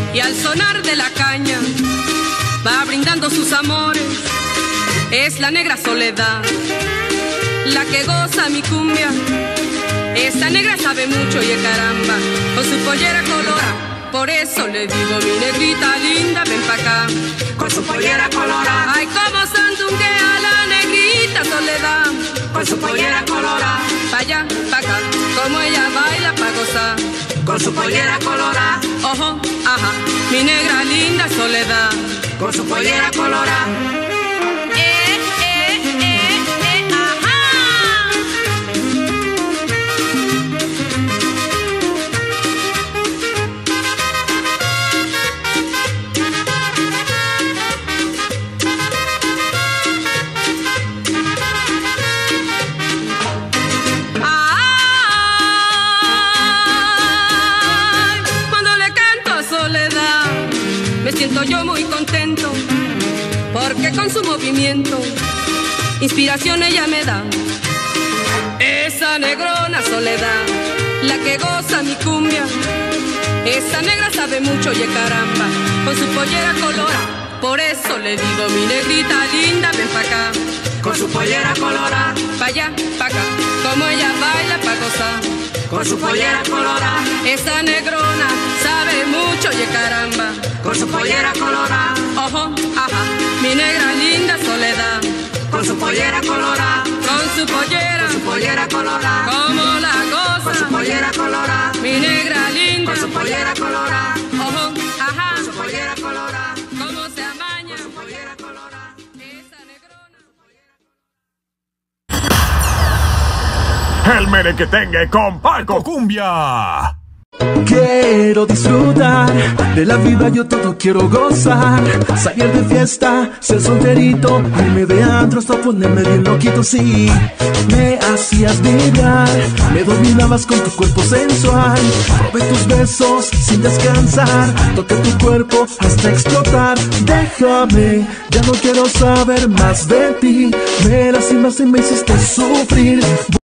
y al sonar de la caña va brindando sus amores. Es la negra Soledad la que goza mi cumbia. Esta negra sabe mucho y caramba, con su pollera colora. Por eso le digo, mi negrita linda, ven pa' acá. Con su pollera colorada. Ay, como sandunguea la negrita Soledad. Con su pollera colorada. Pa' allá, pa' acá, como ella baila pa' gozar. Con su pollera colorada. Ojo, ajá, mi negra linda Soledad. Con su pollera colorada. Me siento yo muy contento, porque con su movimiento inspiración ella me da. Esa negrona Soledad, la que goza mi cumbia. Esa negra sabe mucho y caramba, con su pollera colora. Por eso le digo, mi negrita linda, ven pa' acá. Con su pollera colorada. Pa' allá, pa' acá, como ella baila pa' gozar. Con su pollera colorada. Esa negrona sabe mucho y caramba. Con su pollera colorada. Ojo, ajá, mi negra linda Soledad. Con su pollera colorada. Con su pollera. Con su pollera colorada. Como la goza. Con su pollera colorada. Mi negra linda. Con su pollera colorada. Ojo, ajá. Con su pollera colorada. Cómo se amaña. Con su pollera colorada. Esa negrona. El merequetengue con Paco Cumbia. Quiero disfrutar de la vida, yo todo quiero gozar. Salir de fiesta, ser solterito, irme de antro hasta ponerme bien loquito. Sí, me hacías vibrar, me dominabas con tu cuerpo sensual. Probé tus besos sin descansar, toqué tu cuerpo hasta explotar. Déjame, ya no quiero saber más de ti. Me lastimaste y me hiciste sufrir.